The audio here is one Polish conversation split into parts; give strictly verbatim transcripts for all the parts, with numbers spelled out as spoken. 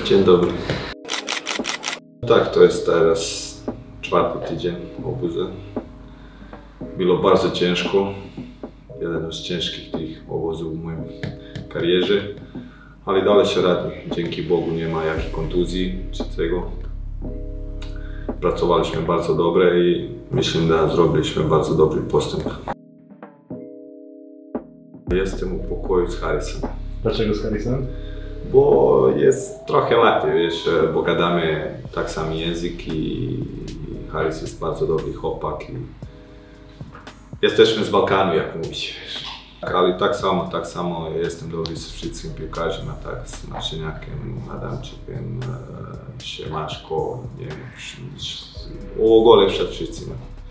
Dzień dobry. Tak, to jest teraz czwarty tydzień obozu. Było bardzo ciężko. Jeden z ciężkich tych obozów w moim karierze. Ale dalej się radi. Dzięki Bogu nie ma jakichś kontuzji czy tego. Pracowaliśmy bardzo dobrze i myślę, że zrobiliśmy bardzo dobry postęp. Jestem w pokoju z Harrisem. Dlaczego z Harrisem? Bo jest trochę łatwiej, wiesz, bo gadamy tak sam język i Harris jest bardzo dobry chłopak. I jesteśmy z Balkanu, jak mówić, wiesz. Ale tak samo, tak samo jestem dobry z wszystkimi piłkarzami, tak, z Marciniakiem, Adamczykiem, Siemaszko, nie wiem, w ogóle przed wszystkimi.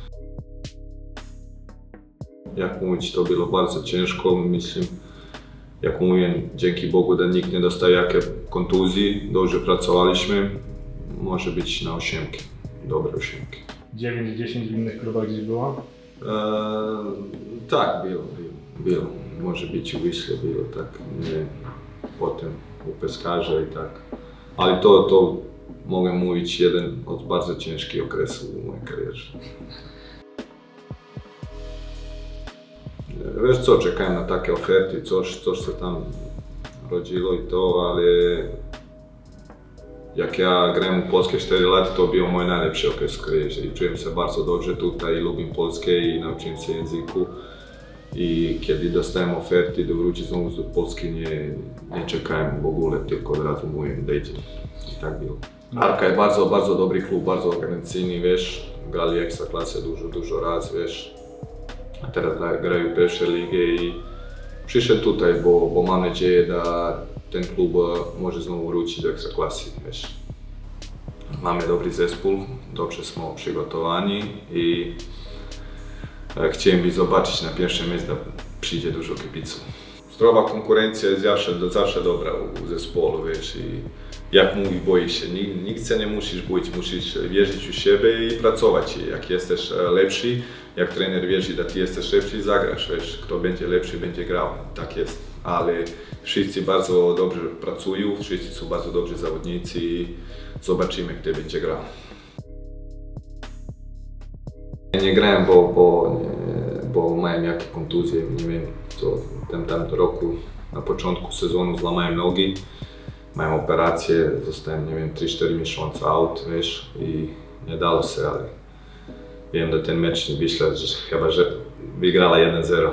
Jak mówić, to było bardzo ciężko, myślę. Jak mówię, dzięki Bogu, że nikt nie dostał jakiej kontuzji, dobrze pracowaliśmy, może być na ósemki, dobre ósemki. dziewięć dziesięć w innych klubach gdzieś było? Eee, tak, było, było, było. Może być u Wiśle było, tak, nie, potem u Peskarza i tak. Ale to, to mogę mówić, jeden z bardzo ciężkich okresów w mojej karierze. Wiesz co, czekałem na takie oferty, coś, coś się tam rodziło i to, ale jak ja grałem w Polsce cztery lata, to był mój najlepszy okres w karierze i czułem się bardzo dobrze tutaj, lubię Polskę i nauczyłem się języku. I kiedy dostałem oferty do wrócić znowu do Polski, nie, nie czekałem w ogóle, tylko od razu mówiłem, dajcie. I tak było. Arka jest bardzo, bardzo dobry klub, bardzo organizacyjny, wiesz, grali ekstraklasę dużo, dużo raz, wiesz. A teraz grają w pierwszej lidze i przyszedł tutaj, bo, bo mam nadzieję, że ten klub może znowu wrócić do ekstraklasy, wiesz. Mamy dobry zespół, dobrze jesteśmy przygotowani i chciałem zobaczyć na pierwsze miejsce, że przyjdzie dużo kibiców. Zdrowa konkurencja jest zawsze, zawsze dobra u zespołu, wiesz, i jak mówi, boisz się, nikt się nie musisz boić, musisz wierzyć w siebie i pracować. Jak jesteś lepszy, jak trener wierzy, że ty jesteś lepszy, zagrasz, wiesz, kto będzie lepszy, będzie grał, tak jest. Ale wszyscy bardzo dobrze pracują, wszyscy są bardzo dobrzy zawodnicy i zobaczymy, kto będzie grał. Nie grałem, bo, bo, bo miałem jakieś kontuzje, nie wiem, co w tym, tym roku, na początku sezonu złamałem nogi. Miałem operację, zostałem, nie wiem, trzy cztery miesiące out, wiesz, i nie dało się, ale wiem, że ten mecz Wiśla, że chyba, że wygrała jeden zero.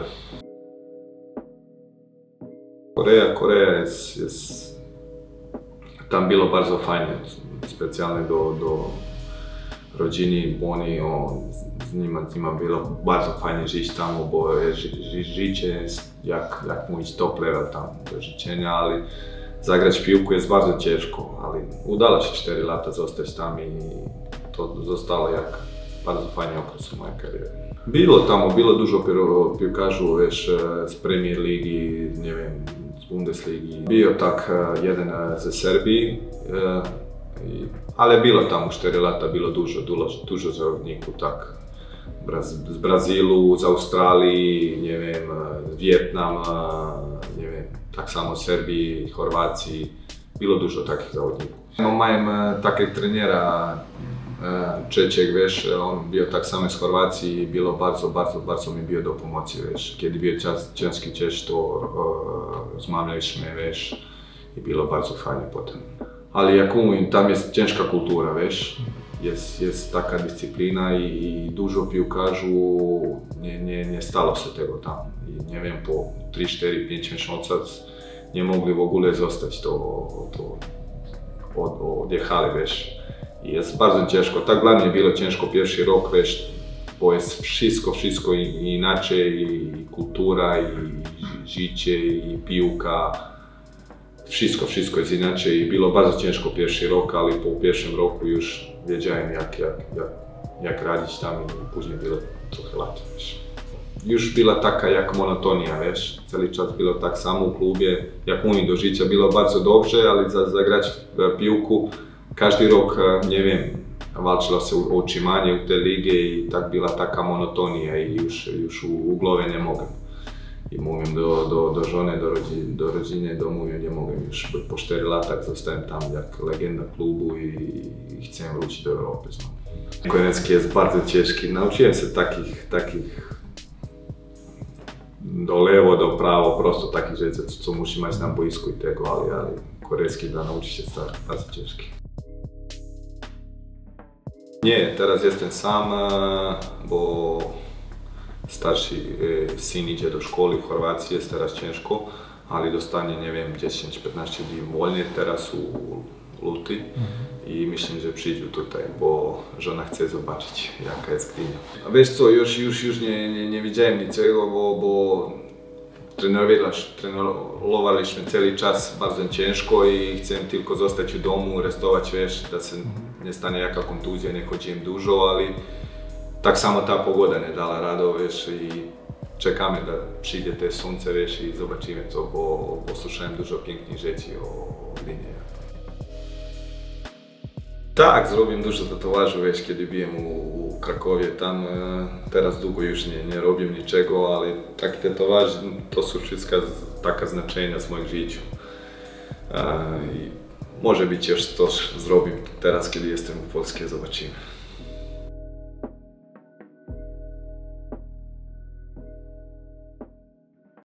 Korea, Korea jest, jest, tam było bardzo fajnie, specjalnie do, do rodziny, bo oni, o, z nimi, z nimi było bardzo fajnie żyć tam, bo ży, życie jest, jak, jak mówić, top level tam do życzenia, ale zagrać piłkę jest bardzo ciężko, ale udało się cztery lata zostać tam i to zostało jak bardzo fajny okres w mojej karierze. Było tam, było dużo piłkarzy, wiesz, z Premier Ligi, nie wiem, z Bundesligi. Był tak jeden ze Serbii, ale było tam cztery lata, było dużo, dużo, dużo zawodników, tak. Z Brazylu, z Australii, nie wiem, z Wietnama, nie wiem, tak samo z Serbii, Chorwacji. Było dużo takich zawodników. No, miałem takiego trenera Czeciek, wiesz, on był tak samo z Chorwacji i było bardzo, bardzo, bardzo mi było do pomocy, wiesz. Kiedy był ciężki czas, to rozmawialiśmy, wiesz, i było bardzo fajnie potem. Ale jak mówię, tam jest ciężka kultura, wiesz, jest, jest taka dyscyplina i, i dużo piłkarzy nie, nie, nie stało się tego tam. I nie wiem, po trzy cztery pięć miesięcy nie mogli w ogóle zostać, to, to od, odjechali, wiesz. I jest bardzo ciężko, tak dla mnie było ciężko pierwszy rok, wiesz, bo jest wszystko, wszystko inaczej, i kultura, i życie, i piłka. Wszystko, wszystko jest inaczej i było bardzo ciężko pierwszy rok, ale po pierwszym roku już wiedziałem, jak, jak, jak, jak radzić tam i później było trochę łatwiej, wiesz. Już była taka jak monotonia, wiesz, cały czas było tak samo w klubie, jak mówię, do życia było bardzo dobrze, ale za, zagrać w piłku każdy rok, nie wiem, walczyło się o utrzymanie w tej lidze i tak była taka monotonia i już, już w głowie nie mogłem. I mówię do, do, do żony, do, rodzi, do rodziny, do mówię, nie mogę już, bo po czterech latach zostałem tam jak legenda klubu i, i chcę wrócić do Europy znowu. Korecki jest bardzo ciężki, nauczyłem się takich, takich do lewo, do prawo, prosto takich rzeczy, co musi mieć na boisku i tego, ale, ale korecki da nauczyć się stać bardzo ciężki. Nie, teraz jestem sam, bo starszy syn idzie do szkoły w Chorwacji, jest teraz ciężko, ale dostanie, nie wiem, dziesięć piętnaście dni wolny teraz u luty i myślę, że przyjdzie tutaj, bo żona chce zobaczyć, jaka jest klinia. A wiesz co, już, już, już nie, nie, nie widziałem niczego, bo, bo trenowaliśmy cały czas bardzo ciężko i chcę tylko zostać w domu, restować, wiesz, da się nie stanie jaka kontuzja, nie chodziłem dużo, ale tak samo ta pogoda nie dała rado, wiesz, i czekamy, da przyjdzie te słońce, wiesz, i zobaczymy co, bo, bo słyszałem dużo pięknych rzeczy o Gdyni. Tak, zrobiłem dużo tatuaży, wiesz, kiedy byłem u, u Krakowie, tam e, teraz długo już nie, nie robię niczego, ale takie tatuaże to są wszystko takie znaczenia z moim życiu. E, i może być już coś zrobię teraz, kiedy jestem w Polsce, zobaczymy.